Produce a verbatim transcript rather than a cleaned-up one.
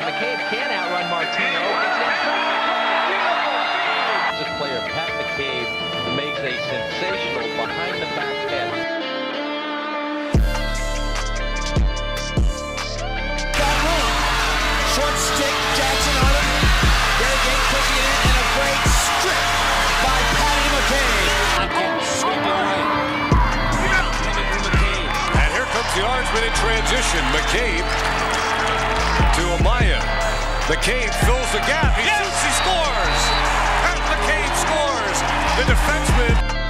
McCabe can't outrun Martino. This player, Pat McCabe, makes a sensational behind-the-back pass. Got room. Short stick, Jackson on him. Derrick pushing it in, and a great strip by Patty McCabe. Again, sweeping right. Coming from McCabe. And here comes the Orangeman in transition. McCabe to Amaya. McCabe fills the gap. He yes! shoots, he scores. Pat McCabe scores. The defenseman.